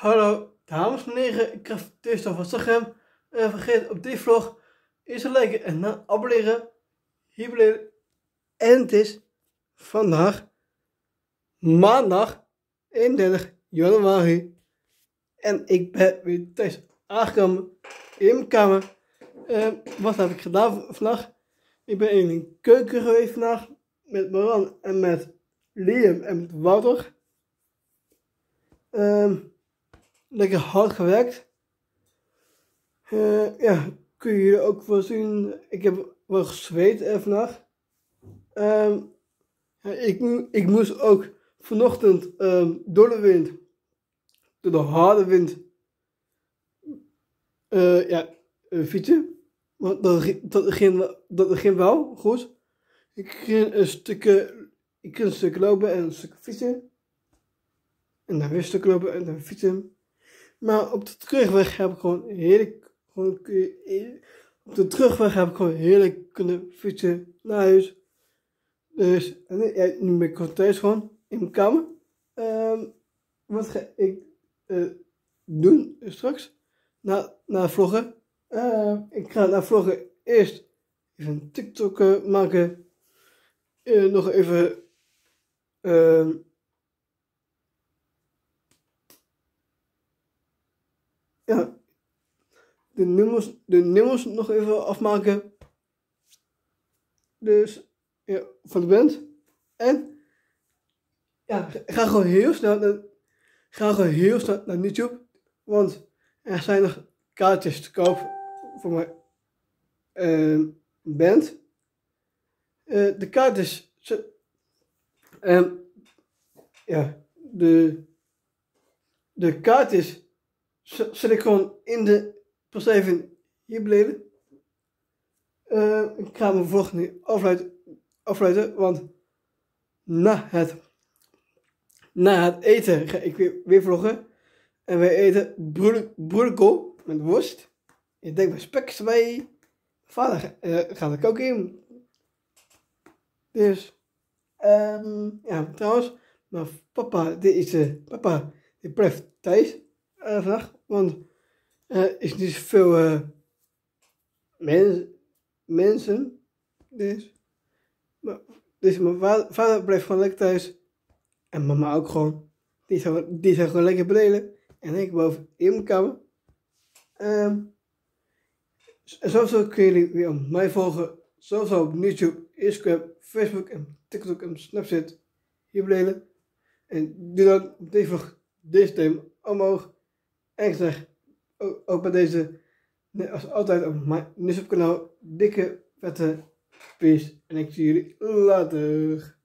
Hallo dames en heren, ik ga het eerst over Instagram. Vergeet op deze vlog eerst te liken en dan abonneren. Hier beneden. En het is vandaag maandag 31 januari. En ik ben weer thuis aangekomen in mijn kamer. Wat heb ik gedaan vandaag? Ik ben in de keuken geweest vandaag met Maran en met Liam en met Wouter. Lekker hard gewerkt. Ja, kun je jullie ook wel zien. Ik heb wel gezweet vandaag. Ik moest ook vanochtend door de wind, door de harde wind, fietsen. Want dat ging wel goed. Ik ging een stuk lopen en een stuk fietsen. En dan weer een stuk lopen en dan fietsen. Maar op de terugweg heb ik gewoon heerlijk kunnen fietsen naar huis. Dus nu ben ik gewoon thuis gewoon in mijn kamer. Wat ga ik doen straks? Na vloggen. Ik ga na vloggen eerst even een TikTok maken. Nog even de nummers nog even afmaken. Dus ja, van de band. En ja, ga gewoon heel snel naar YouTube. Want er zijn nog kaartjes te koop voor mijn band. De kaartjes. De kaartjes zet ik gewoon in de beschrijving hier beneden. Ik ga mijn vlog nu afsluiten, want na het eten ga ik weer vloggen. En wij eten broedenkool met worst. Ik denk bij spek erbij. Vader gaat er ook in. Dus, ja, trouwens, maar papa blijft thuis vandaag, want er is niet zoveel mensen. Dus mijn vader blijft gewoon lekker thuis. En mama ook gewoon. Die zijn gewoon lekker beneden. En ik boven in mijn kamer. Sowieso kunnen jullie weer op mij volgen. Sowieso op YouTube, Instagram, Facebook en TikTok en Snapchat. Hier beneden. En doe dan op deze vlog deze thema omhoog. En ik zeg ook bij deze, net als altijd op mijn YouTube kanaal, dikke vette peace. En ik zie jullie later.